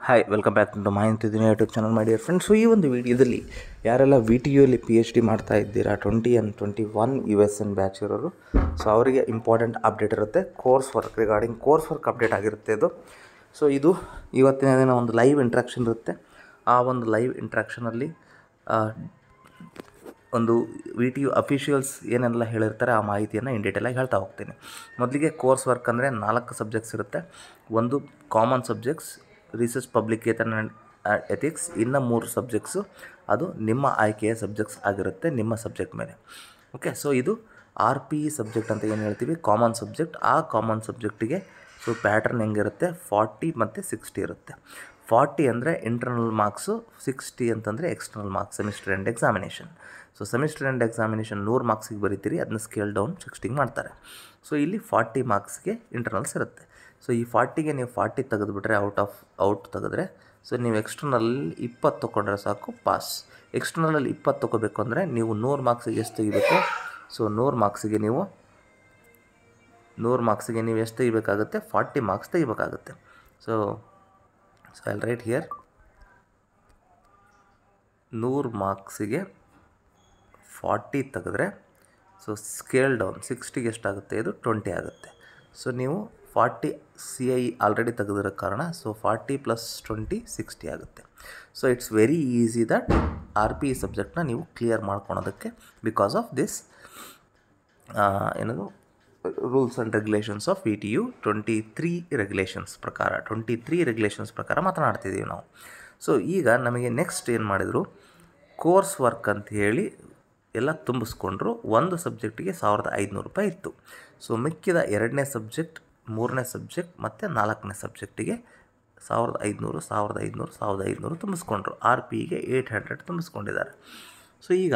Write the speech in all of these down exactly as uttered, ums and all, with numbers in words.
Hi welcome back to Mahiti ದಿನ YouTube channel ಮಾಡಿ friends. So ಈ ಒಂದು ವಿಡಿಯೋದಲ್ಲಿ ಯಾರೆಲ್ಲ ವಿ ಟಿ ಯುಲಿ ಪಿ ಎಚ್ ಡಿ ಮಾಡ್ತಾ ಇದ್ದೀರಾ, twenty and twenty one U S N batch ಇರೋರು, ಸೊ ಅವರಿಗೆ ಇಂಪಾರ್ಟೆಂಟ್ ಅಪ್ಡೇಟ್ ಇರುತ್ತೆ. Course work regarding course work update ಆಗಿರುತ್ತೆ ಇದು. ಸೊ ಇದು ಇವತ್ತಿನ ದಿನ ಒಂದು ಲೈವ್ ಇಂಟ್ರಾಕ್ಷನ್ ಇರುತ್ತೆ. ಆ ಒಂದು ಲೈವ್ ಇಂಟ್ರಾಕ್ಷನಲ್ಲಿ ಒಂದು ವಿ ಟಿ ಯು ಅಫಿಷಿಯಲ್ಸ್ ಏನೆಲ್ಲ ಹೇಳಿರ್ತಾರೆ ಆ ಮಾಹಿತಿಯನ್ನು ಇನ್ ಡೀಟೇಲಾಗಿ ಹೇಳ್ತಾ ಹೋಗ್ತೀನಿ. ಮೊದಲಿಗೆ ಕೋರ್ಸ್ ವರ್ಕ್ ಅಂದರೆ ನಾಲ್ಕು ಸಬ್ಜೆಕ್ಟ್ಸ್ ಇರುತ್ತೆ. ಒಂದು common subjects, research publication and ethics. ಇನ್ನು ಮೂರು ಸಬ್ಜೆಕ್ಟ್ಸು ಅದು ನಿಮ್ಮ ಆಯ್ಕೆಯ ಸಬ್ಜೆಕ್ಟ್ಸ್ ಆಗಿರುತ್ತೆ, ನಿಮ್ಮ ಸಬ್ಜೆಕ್ಟ್ ಮೇಲೆ. ಓಕೆ, ಸೊ ಇದು ಆರ್ ಪಿ ಇ ಸಬ್ಜೆಕ್ಟ್ ಅಂತ ಏನು ಹೇಳ್ತೀವಿ, ಕಾಮನ್ ಸಬ್ಜೆಕ್ಟ್. ಆ ಕಾಮನ್ ಸಬ್ಜೆಕ್ಟಿಗೆ ಸೊ ಪ್ಯಾಟರ್ನ್ ಹೆಂಗಿರುತ್ತೆ, ಫಾರ್ಟಿ ಮತ್ತು ಸಿಕ್ಸ್ಟಿ ಇರುತ್ತೆ. ಫಾರ್ಟಿ ಅಂದರೆ ಇಂಟರ್ನಲ್ ಮಾರ್ಕ್ಸು, ಸಿಕ್ಸ್ಟಿ ಅಂತಂದರೆ external marks, semester end examination. So semester end examination ನೂರು ಮಾರ್ಕ್ಸಿಗೆ ಬರೀತೀರಿ, ಅದನ್ನ ಸ್ಕೇಲ್ ಡೌನ್ ಸಿಕ್ಸ್ಟಿಗೆ ಮಾಡ್ತಾರೆ. ಸೊ ಇಲ್ಲಿ ಫಾರ್ಟಿ ಮಾರ್ಕ್ಸ್ಗೆ ಇಂಟರ್ನಲ್ಸ್ ಇರುತ್ತೆ. ಸೊ ಈ ಫಾರ್ಟಿಗೆ ನೀವು ಫಾರ್ಟಿ ತೆಗೆದುಬಿಟ್ರೆ, ಔಟ್ ಆಫ್ ಔಟ್ ತೆಗೆದ್ರೆ, ಸೊ ನೀವು ಎಕ್ಸ್ಟರ್ನಲ್ಲಿ ಇಪ್ಪತ್ತು ತೊಗೊಂಡ್ರೆ ಸಾಕು, ಪಾಸ್. ಎಕ್ಸ್ಟರ್ನಲಲ್ಲಿ ಇಪ್ಪತ್ತು ತೊಗೋಬೇಕು ಅಂದರೆ ನೀವು ನೂರು ಮಾರ್ಕ್ಸಿಗೆ ಎಷ್ಟು ತೆಗಿಬೇಕು, ಸೊ ನೂರು ಮಾರ್ಕ್ಸಿಗೆ ನೀವು ನೂರು ಮಾರ್ಕ್ಸಿಗೆ ನೀವು ಎಷ್ಟು ತೆಗಿಬೇಕಾಗುತ್ತೆ, ಫಾರ್ಟಿ ಮಾರ್ಕ್ಸ್ ತೆಗಿಬೇಕಾಗುತ್ತೆ. So so I'll write here, ನೂರು ಮಾರ್ಕ್ಸಿಗೆ ಫಾರ್ಟಿ ತೆಗೆದ್ರೆ ಸೊ ಸ್ಕೇಲ್ ಡೌನ್ ಸಿಕ್ಸ್ಟಿಗೆ ಎಷ್ಟಾಗುತ್ತೆ, ಇದು ಟ್ವೆಂಟಿ ಆಗುತ್ತೆ. ಸೊ ನೀವು ಫಾರ್ಟಿ ಸಿ ಐ ಆಲ್ರೆಡಿ ತೆಗೆದಿರೋ ಕಾರಣ so forty plus twenty sixty ಆಗುತ್ತೆ. So it's very easy that R P E ಸಬ್ಜೆಕ್ಟ್ನ ನೀವು ಕ್ಲಿಯರ್ ಮಾಡ್ಕೊಳೋದಕ್ಕೆ, ಬಿಕಾಸ್ ಆಫ್ ದಿಸ್ ಏನದು rules and regulations of V T U twenty three regulations ಪ್ರಕಾರ twenty three regulations ಪ್ರಕಾರ ಮಾತನಾಡ್ತಿದ್ದೀವಿ ನಾವು. ಸೊ ಈಗ ನಮಗೆ ನೆಕ್ಸ್ಟ್ ಏನು ಮಾಡಿದರು, ಕೋರ್ಸ್ ವರ್ಕ್ ಅಂತ ಹೇಳಿ ಎಲ್ಲ ತುಂಬಿಸ್ಕೊಂಡ್ರು. ಒಂದು ಸಬ್ಜೆಕ್ಟಿಗೆ ಸಾವಿರದ ಐದುನೂರು ರೂಪಾಯಿ ಇತ್ತು. ಸೊ ಮಿಕ್ಕಿದ ಎರಡನೇ ಸಬ್ಜೆಕ್ಟ್, ಮೂರನೇ ಸಬ್ಜೆಕ್ಟ್ ಮತ್ತು ನಾಲ್ಕನೇ ಸಬ್ಜೆಕ್ಟಿಗೆ ಸಾವಿರದ ಐದುನೂರು ಸಾವಿರದ ಐದುನೂರು ಸಾವಿರದ ಐದುನೂರು ತುಂಬಿಸ್ಕೊಂಡ್ರು. ಆರ್ ಪಿ ಇಗೆ ಏಯ್ಟ್ ಹಂಡ್ರೆಡ್ ತುಂಬಿಸ್ಕೊಂಡಿದ್ದಾರೆ. ಸೊ ಈಗ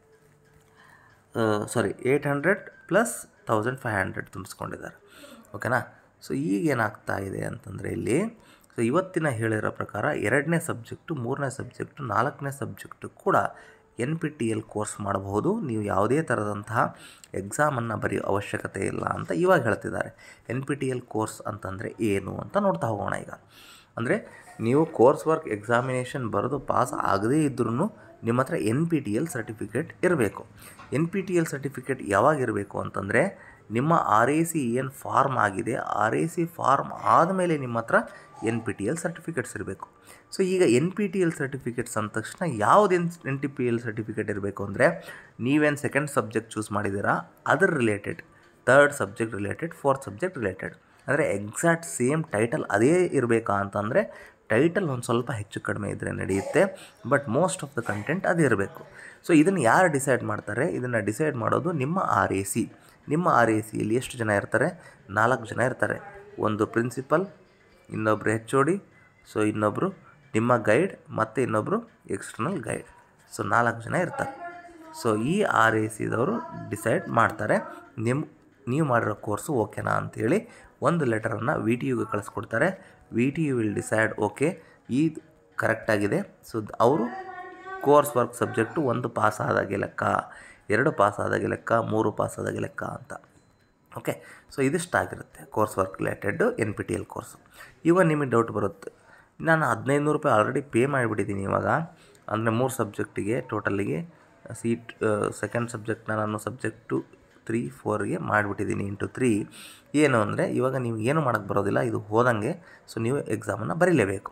ಸಾರಿ eight hundred plus thousand five hundred ತುಂಬಿಸ್ಕೊಂಡಿದ್ದಾರೆ. ಓಕೆನಾ. ಸೊ ಈಗೇನಾಗ್ತಾ ಇದೆ ಅಂತಂದರೆ ಇಲ್ಲಿ ಸೊ ಇವತ್ತಿನ ಹೇಳಿರೋ ಪ್ರಕಾರ ಎರಡನೇ ಸಬ್ಜೆಕ್ಟು, ಮೂರನೇ ಸಬ್ಜೆಕ್ಟು, ನಾಲ್ಕನೇ ಸಬ್ಜೆಕ್ಟು ಕೂಡ N P T L course ಮಾಡಬಹುದು. ನೀವು ಯಾವುದೇ ಥರದಂತಹ ಎಕ್ಸಾಮನ್ನು ಬರೆಯೋ ಅವಶ್ಯಕತೆ ಇಲ್ಲ ಅಂತ ಇವಾಗ ಹೇಳ್ತಿದ್ದಾರೆ. N P T L course ಅಂತಂದರೆ ಏನು ಅಂತ ನೋಡ್ತಾ ಹೋಗೋಣ. ಈಗ ಅಂದರೆ ನೀವು ಕೋರ್ಸ್ ವರ್ಕ್ ಎಕ್ಸಾಮಿನೇಷನ್ ಬರೆದು ಪಾಸ್ ಆಗದೇ ಇದ್ರೂ ನಿಮ್ಮ ಹತ್ರ N P T L certificate ಇರಬೇಕು. N P T L certificate ಯಾವಾಗ ಇರಬೇಕು ಅಂತಂದರೆ, ನಿಮ್ಮ ಆರ್ ಎ ಸಿ ಏನು ಫಾರ್ಮ್ ಆಗಿದೆ, ಆರ್ ಎ ಸಿ ಫಾರ್ಮ್ ಆದಮೇಲೆ ನಿಮ್ಮ ಹತ್ರ N P T L certificates ಇರಬೇಕು. ಸೊ ಈಗ N P T L certificates ಅಂದ ತಕ್ಷಣ ಯಾವ್ದು N N T P L certificate ಇರಬೇಕು ಅಂದರೆ, ನೀವೇನು ಸೆಕೆಂಡ್ ಸಬ್ಜೆಕ್ಟ್ ಚೂಸ್ ಮಾಡಿದ್ದೀರಾ ಅದರ related, third subject related, fourth subject related, ಅಂದರೆ ಎಕ್ಸಾಕ್ಟ್ ಸೇಮ್ ಟೈಟಲ್ ಅದೇ ಇರಬೇಕಾ ಅಂತಂದರೆ, ಟೈಟಲ್ ಒಂದು ಸ್ವಲ್ಪ ಹೆಚ್ಚು ಕಡಿಮೆ ಇದ್ದರೆ ನಡೆಯುತ್ತೆ, but most of the content ಅದೇ ಇರಬೇಕು. ಸೊ ಇದನ್ನು ಯಾರು ಡಿಸೈಡ್ ಮಾಡ್ತಾರೆ, ಇದನ್ನು ಡಿಸೈಡ್ ಮಾಡೋದು ನಿಮ್ಮ ಆರ್ ಎ ಸಿ. ನಿಮ್ಮ ಆರ್ ಎ ಸಿಯಲ್ಲಿ ಎಷ್ಟು ಜನ ಇರ್ತಾರೆ, ನಾಲ್ಕು ಜನ ಇರ್ತಾರೆ. ಒಂದು ಪ್ರಿನ್ಸಿಪಲ್, ಇನ್ನೊಬ್ಬರು ಹೆಚ್ ಒ ಡಿ, ಸೊ ಇನ್ನೊಬ್ಬರು ನಿಮ್ಮ ಗೈಡ್ ಮತ್ತು ಇನ್ನೊಬ್ಬರು ಎಕ್ಸ್ಟರ್ನಲ್ ಗೈಡ್. ಸೊ ನಾಲ್ಕು ಜನ ಇರ್ತಾರೆ. ಸೊ ಈ ಆರ್ ಎ ಸಿದವರು ಡಿಸೈಡ್ ಮಾಡ್ತಾರೆ ನಿಮ್ಮ ನೀವು ಮಾಡಿರೋ ಕೋರ್ಸು ಓಕೆನಾ ಅಂಥೇಳಿ ಒಂದು ಲೆಟರನ್ನು ವಿ ಟಿ ಯುಗೆ ಕಳಿಸ್ಕೊಡ್ತಾರೆ. V T U will decide okay ಇದು ಕರೆಕ್ಟಾಗಿದೆ. ಸೊ ಅವರು ಕೋರ್ಸ್ ವರ್ಕ್ ಸಬ್ಜೆಕ್ಟು ಒಂದು ಪಾಸ್ ಆದಾಗೆ ಲೆಕ್ಕ, ಎರಡು ಪಾಸ್ ಆದಾಗೆ ಲೆಕ್ಕ, ಮೂರು ಪಾಸ್ ಆದಾಗೆ ಲೆಕ್ಕ ಅಂತ. ಓಕೆ, ಸೊ ಇದಿಷ್ಟಾಗಿರುತ್ತೆ course work related N P T L course. ಇವಾಗ ನಿಮಗೆ ಡೌಟ್ ಬರುತ್ತೆ, ನಾನು ಹದಿನೈದು ನೂರು ರೂಪಾಯಿ ಆಲ್ರೆಡಿ ಪೇ ಮಾಡಿಬಿಟ್ಟಿದ್ದೀನಿ ಇವಾಗ, ಅಂದರೆ ಮೂರು ಸಬ್ಜೆಕ್ಟಿಗೆ ಟೋಟಲಿಗೆ ಸೀಟ್ ಸೆಕೆಂಡ್ ಸಬ್ಜೆಕ್ಟ್ನ ನಾನು ಸಬ್ಜೆಕ್ಟು ತ್ರೀ ಫೋರ್ಗೆ ಮಾಡಿಬಿಟ್ಟಿದ್ದೀನಿ ಇಂಟು ತ್ರೀ. ಏನು ಅಂದರೆ ಇವಾಗ ನೀವು ಏನು ಮಾಡೋಕ್ಕೆ ಬರೋದಿಲ್ಲ, ಇದು ಹೋದಂಗೆ. ಸೊ ನೀವು ಎಕ್ಸಾಮನ್ನು ಬರೀಲೇಬೇಕು.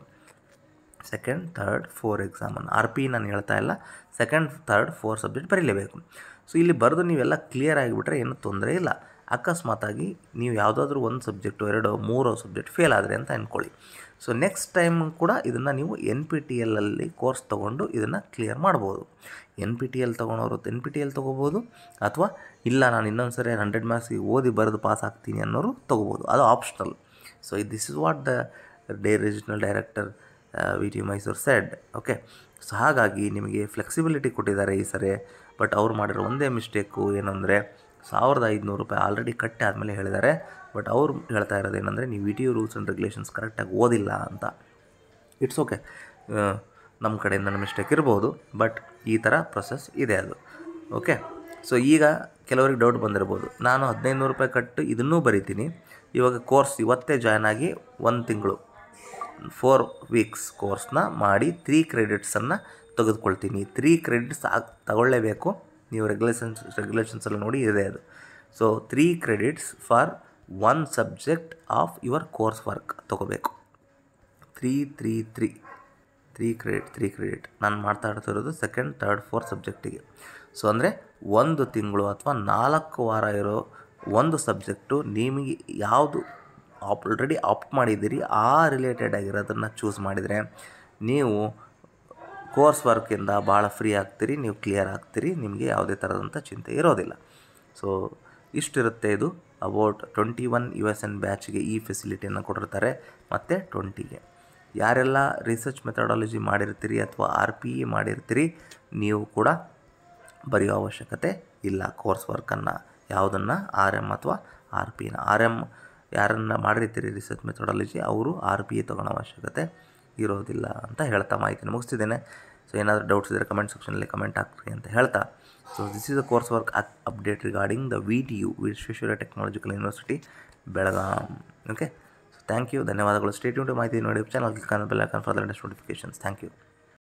ಸೆಕೆಂಡ್ ಥರ್ಡ್ ಫೋರ್ ಎಕ್ಸಾಮನ್ನು, ಆರ್ ಪಿ ನಾನು ಹೇಳ್ತಾ ಇಲ್ಲ, ಸೆಕೆಂಡ್ ಥರ್ಡ್ ಫೋರ್ ಸಬ್ಜೆಕ್ಟ್ ಬರೀಲೇಬೇಕು. ಸೊ ಇಲ್ಲಿ ಬರೆದು ನೀವೆಲ್ಲ ಕ್ಲಿಯರ್ ಆಗಿಬಿಟ್ರೆ ಏನೂ ತೊಂದರೆ ಇಲ್ಲ. ಅಕಸ್ಮಾತಾಗಿ ನೀವು ಯಾವುದಾದ್ರೂ ಒಂದು ಸಬ್ಜೆಕ್ಟು, ಎರಡು ಮೂರು ಸಬ್ಜೆಕ್ಟ್ ಫೇಲ್ ಆದರೆ ಅಂತ ಅಂದ್ಕೊಳ್ಳಿ. ಸೊ ನೆಕ್ಸ್ಟ್ ಟೈಮ್ ಕೂಡ ಇದನ್ನು ನೀವು ಎನ್ ಪಿ ಟಿ ಎಲ್ಲಲ್ಲಿ ಕೋರ್ಸ್ ತೊಗೊಂಡು ಇದನ್ನು ಕ್ಲಿಯರ್ ಮಾಡ್ಬೋದು. ಎನ್ ಪಿ ಟಿ ಎಲ್ ತೊಗೊಳೋರು ಎನ್ ಪಿ ಟಿ ಎಲ್ ತೊಗೋಬೋದು, ಅಥವಾ ಇಲ್ಲ ನಾನು ಇನ್ನೊಂದು ಸರಿ ಹಂಡ್ರೆಡ್ ಮಾರ್ಕ್ಸಿಗೆ ಓದಿ ಬರೆದು ಪಾಸ್ ಆಗ್ತೀನಿ ಅನ್ನೋರು ತೊಗೋಬೋದು, ಅದು optional. So this is what the day regional director V T U Mysuru said. Okay, so ಹಾಗಾಗಿ ನಿಮಗೆ ಫ್ಲೆಕ್ಸಿಬಿಲಿಟಿ ಕೊಟ್ಟಿದ್ದಾರೆ ಈ ಸರಿ. ಬಟ್ ಅವ್ರು ಮಾಡಿರೋ ಒಂದೇ ಮಿಸ್ಟೇಕು ಏನಂದರೆ, ಸಾವಿರದ ಐದುನೂರು ರೂಪಾಯಿ ಆಲ್ರೆಡಿ ಕಟ್ಟಿ ಆದಮೇಲೆ ಹೇಳಿದ್ದಾರೆ. ಬಟ್ ಅವ್ರು ಹೇಳ್ತಾ ಇರೋದು ಏನಂದರೆ, ನೀವು V T U rules and regulations ಕರೆಕ್ಟಾಗಿ ಓದಿಲ್ಲ ಅಂತ. ಇಟ್ಸ್ ಓಕೆ, ನಮ್ಮ ಕಡೆಯಿಂದ ಮಿಸ್ಟೇಕ್ ಇರ್ಬೋದು, ಬಟ್ ಈ ಥರ ಪ್ರೊಸೆಸ್ ಇದೆ ಅದು. ಓಕೆ, ಸೊ ಈಗ ಕೆಲವರಿಗೆ ಡೌಟ್ ಬಂದಿರ್ಬೋದು, ನಾನು ಹದಿನೈದು ನೂರು ರೂಪಾಯಿ ಕಟ್ಟು ಇದನ್ನೂ ಬರಿತೀನಿ, ಇವಾಗ ಕೋರ್ಸ್ ಇವತ್ತೇ ಜಾಯ್ನ್ ಆಗಿ ಒಂದು ತಿಂಗಳು ಫೋರ್ ವೀಕ್ಸ್ ಕೋರ್ಸ್ನ ಮಾಡಿ ತ್ರೀ ಕ್ರೆಡಿಟ್ಸನ್ನು ತೆಗೆದುಕೊಳ್ತೀನಿ. ತ್ರೀ ಕ್ರೆಡಿಟ್ಸ್ ಆಗಿ ತಗೊಳ್ಳೇಬೇಕು. ನೀವು ರೆಗ್ಯುಲೇಷನ್ಸ್ ರೆಗ್ಯುಲೇಷನ್ಸಲ್ಲಿ ನೋಡಿ ಇದೆ ಅದು. So three credits for one subject of your course work ತೊಗೋಬೇಕು. Three three three three credit three credit ನಾನು ಮಾತಾಡ್ತಿರೋದು ಸೆಕೆಂಡ್ ಥರ್ಡ್ ಫೋರ್ತ್ ಸಬ್ಜೆಕ್ಟಿಗೆ. ಸೊ ಅಂದರೆ ಒಂದು ತಿಂಗಳು ಅಥವಾ ನಾಲ್ಕು ವಾರ ಇರೋ ಒಂದು ಸಬ್ಜೆಕ್ಟು ನಿಮಗೆ ಯಾವುದು ಆಲ್ರೆಡಿ ಆಪ್ಟ್ ಮಾಡಿದ್ದೀರಿ ಆ ರಿಲೇಟೆಡ್ ಆಗಿರೋದನ್ನು ಚೂಸ್ ಮಾಡಿದರೆ ನೀವು ಕೋರ್ಸ್ ವರ್ಕಿಂದ ಭಾಳ ಫ್ರೀ ಆಗ್ತೀರಿ, ನೀವು ಕ್ಲಿಯರ್ ಆಗ್ತೀರಿ, ನಿಮಗೆ ಯಾವುದೇ ಥರದಂಥ ಚಿಂತೆ ಇರೋದಿಲ್ಲ. ಸೊ ಇಷ್ಟಿರುತ್ತೆ ಇದು about twenty one U S N ಬ್ಯಾಚ್ಗೆ ಈ ಫೆಸಿಲಿಟಿಯನ್ನು ಕೊಟ್ಟಿರ್ತಾರೆ. ಮತ್ತು ಟ್ವೆಂಟಿಗೆ ಯಾರೆಲ್ಲ ರಿಸರ್ಚ್ ಮೆಥಡಾಲಜಿ ಮಾಡಿರ್ತೀರಿ ಅಥವಾ ಆರ್ ಪಿ ಇ ಮಾಡಿರ್ತೀರಿ ನೀವು ಕೂಡ ಬರೆಯೋ ಅವಶ್ಯಕತೆ ಇಲ್ಲ ಕೋರ್ಸ್ ವರ್ಕನ್ನು. ಯಾವುದನ್ನು ಆರ್ ಎಮ್ ಅಥವಾ ಆರ್ ಪಿ ನ ಆರ್ ಎಮ್ ಯಾರನ್ನು ಮಾಡಿರ್ತೀರಿ ರಿಸರ್ಚ್ ಮೆಥಡಾಲಜಿ ಅವರು ಆರ್ ಪಿ ಇ ತೊಗೊಳ್ಳೋ ಅವಶ್ಯಕತೆ ಇರೋದಿಲ್ಲ ಅಂತ ಹೇಳ್ತಾ ಮಾಹಿತಿನ ಮುಗಿಸ್ತಿದ್ದೇನೆ. ಸೊ ಏನಾದರೂ ಡೌಟ್ಸ್ ಇದ್ದರೆ ಕಮೆಂಟ್ ಸೆಕ್ಷನಲ್ಲಿ ಕಮೆಂಟ್ ಹಾಕ್ರಿ ಅಂತ ಹೇಳ್ತಾ, so this is a course work update regarding the V T U Visvesvaraya technological university Belgaum. Okay, so thank you, ಧನ್ಯವಾದಗಳು. ಸ್ಟೇ ಟ್ಯೂನ್ ಟು ಮಾಹಿತಿ ನೋಡಿ channel click on bell icon for the latest notifications. Thank you.